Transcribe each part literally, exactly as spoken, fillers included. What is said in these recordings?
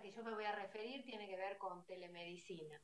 que yo me voy a referir tiene que ver con telemedicina.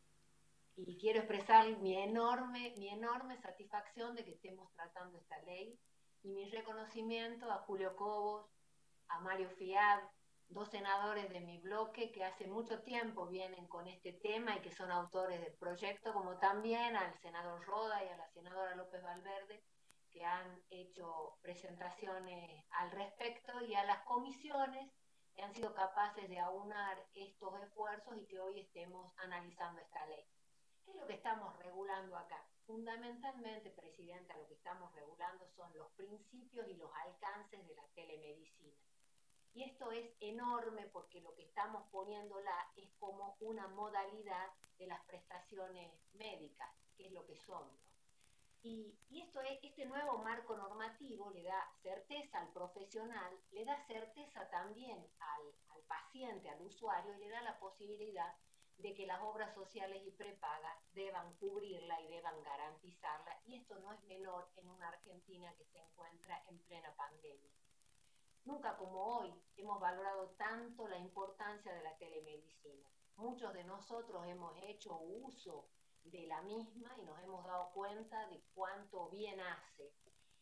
Y quiero expresar mi enorme, mi enorme satisfacción de que estemos tratando esta ley y mi reconocimiento a Julio Cobos, a Mario Fiad, dos senadores de mi bloque que hace mucho tiempo vienen con este tema y que son autores del proyecto, como también al senador Roda y a la senadora López Valverde, que han hecho presentaciones al respecto, y a las comisiones que han sido capaces de aunar estos esfuerzos y que hoy estemos analizando esta ley. ¿Qué es lo que estamos regulando acá? Fundamentalmente, Presidenta, lo que estamos regulando son los principios y los alcances de la telemedicina. Y esto es enorme porque lo que estamos poniéndola es como una modalidad de las prestaciones médicas, que es lo que son, ¿no? Y, y esto es, este nuevo marco normativo le da certeza al profesional, le da certeza también al, al paciente, al usuario, y le da la posibilidad de que las obras sociales y prepagas deban cubrirla y deban garantizarla, y esto no es menor en una Argentina que se encuentra en plena pandemia. Nunca como hoy hemos valorado tanto la importancia de la telemedicina. Muchos de nosotros hemos hecho uso de la misma y nos hemos dado cuenta de cuánto bien hace.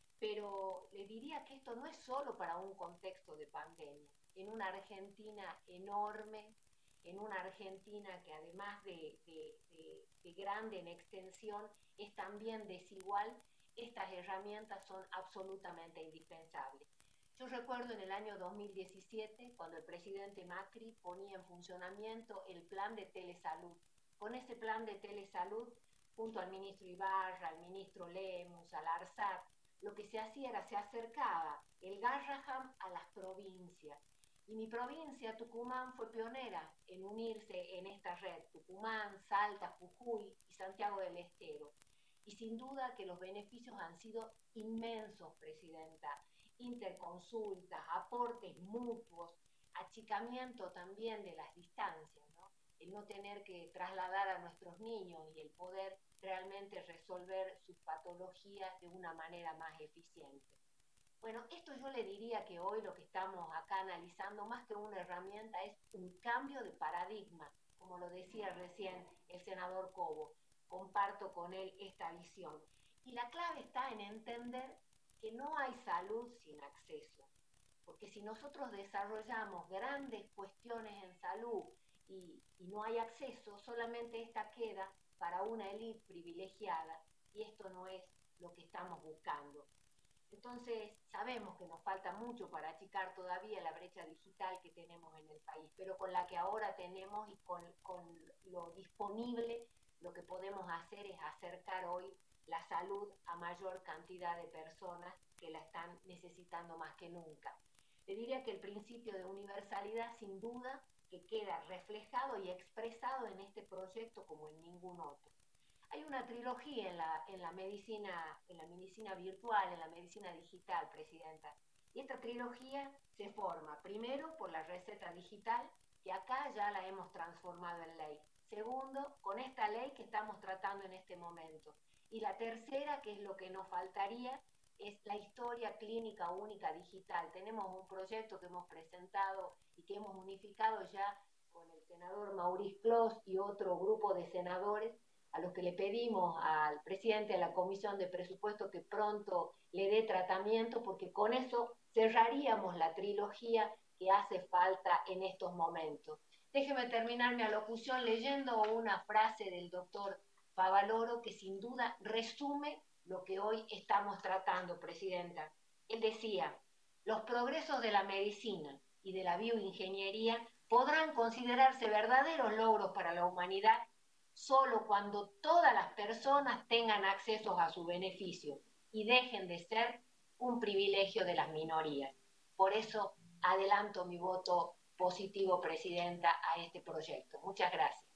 Pero le diría que esto no es solo para un contexto de pandemia. En una Argentina enorme, en una Argentina que además de, de, de, de grande en extensión, es también desigual, estas herramientas son absolutamente indispensables. Yo recuerdo en el año dos mil diecisiete, cuando el presidente Macri ponía en funcionamiento el plan de telesalud. Con ese plan de telesalud, junto al ministro Ibarra, al ministro Lemus, al ARSAT, lo que se hacía era, se acercaba el Garraham a las provincias. Y mi provincia, Tucumán, fue pionera en unirse en esta red. Tucumán, Salta, Jujuy y Santiago del Estero. Y sin duda que los beneficios han sido inmensos, Presidenta. Interconsultas, aportes mutuos, achicamiento también de las distancias, ¿no? El no tener que trasladar a nuestros niños y el poder realmente resolver sus patologías de una manera más eficiente. Bueno, esto yo le diría que hoy lo que estamos acá analizando, más que una herramienta, es un cambio de paradigma, como lo decía recién el senador Cobo. Comparto con él esta visión. Y la clave está en entender que no hay salud sin acceso, porque si nosotros desarrollamos grandes cuestiones en salud y, y no hay acceso, solamente esta queda para una élite privilegiada, y esto no es lo que estamos buscando. Entonces, sabemos que nos falta mucho para achicar todavía la brecha digital que tenemos en el país, pero con la que ahora tenemos y con, con lo disponible, lo que podemos hacer es acercar hoy la salud a mayor cantidad de personas que la están necesitando más que nunca. Le diría que el principio de universalidad, sin duda, que queda reflejado y expresado en este proyecto como en ningún otro. Hay una trilogía en la, en la medicina, en la medicina virtual, en la medicina digital, Presidenta. Y esta trilogía se forma, primero, por la receta digital, que acá ya la hemos transformado en ley. Segundo, con esta ley que estamos tratando en este momento. Y la tercera, que es lo que nos faltaría, es la historia clínica única digital. Tenemos un proyecto que hemos presentado y que hemos unificado ya con el senador Maurice Clos y otro grupo de senadores, a los que le pedimos al presidente de la Comisión de Presupuesto que pronto le dé tratamiento, porque con eso cerraríamos la trilogía que hace falta en estos momentos. Déjeme terminar mi alocución leyendo una frase del doctor Favaloro que sin duda resume lo que hoy estamos tratando, Presidenta. Él decía, los progresos de la medicina y de la bioingeniería podrán considerarse verdaderos logros para la humanidad solo cuando todas las personas tengan acceso a su beneficio y dejen de ser un privilegio de las minorías. Por eso adelanto mi voto positivo, Presidenta, a este proyecto. Muchas gracias.